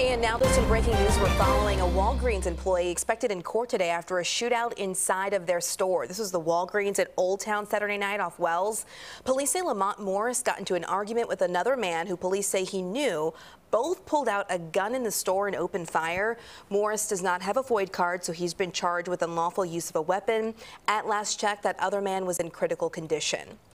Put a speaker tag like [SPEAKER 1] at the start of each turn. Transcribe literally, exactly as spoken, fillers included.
[SPEAKER 1] And now there's some breaking news we're following. A Walgreens employee expected in court today after a shootout inside of their store. This was the Walgreens at Old Town Saturday night off Wells. Police say Lamont Morris got into an argument with another man who police say he knew. Both pulled out a gun in the store and opened fire. Morris does not have a FOID card, so he's been charged with unlawful use of a weapon. At last check, that other man was in critical condition.